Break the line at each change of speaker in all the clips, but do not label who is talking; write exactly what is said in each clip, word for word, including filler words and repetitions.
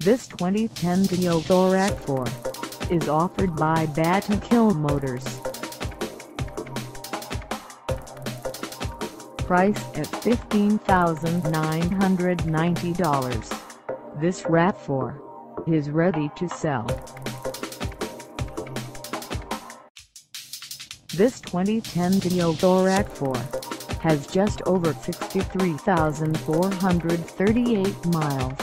This twenty ten Toyota RAV four is offered by BATTENKILL Motors. Priced at fifteen thousand nine hundred ninety dollars, this RAV four is ready to sell. This twenty ten Toyota RAV four has just over sixty-three thousand four hundred thirty-eight miles.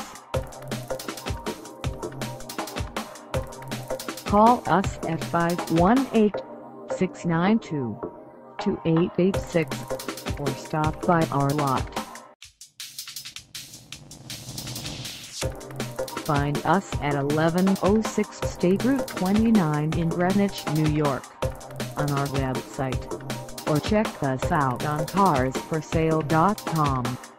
Call us at five one eight, six nine two, two eight eight six or stop by our lot. Find us at eleven oh six State Route twenty-nine in Greenwich, New York, on our website, or check us out on cars for sale dot com.